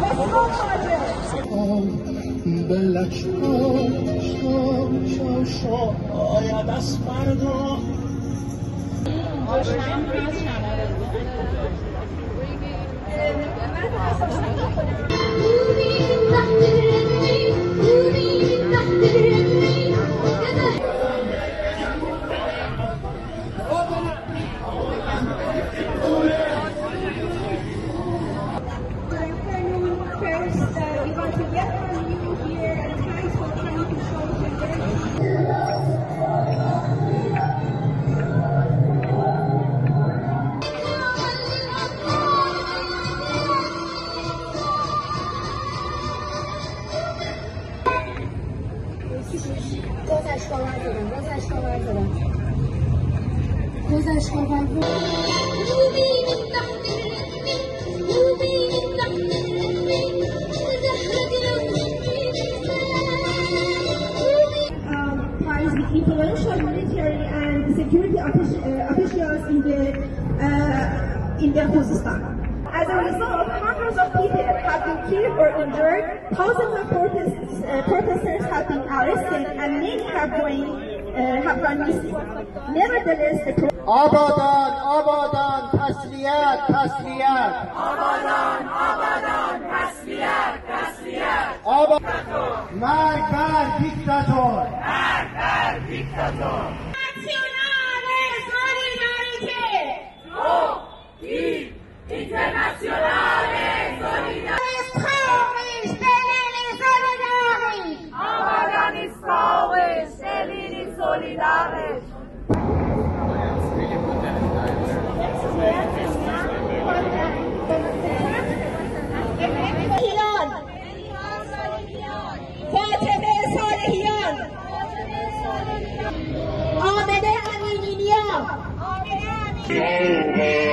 شاید از فردا influential military and security officials in the Khuzestan. As a result, hundreds of people have been killed or injured, thousands of protesters have been arrested, and many have gone missing. Nevertheless, the آبادان آبادان تسلیت تسلیت آبادان آبادان تسلیت تسلیت مرگ بر دیکتاتور مرگ بر دیکتاتور nazionale solidarietà internazionale solidarietà آبادان استاوش دلیلی solidarisch فاطمه صالحیان آمنه امینیا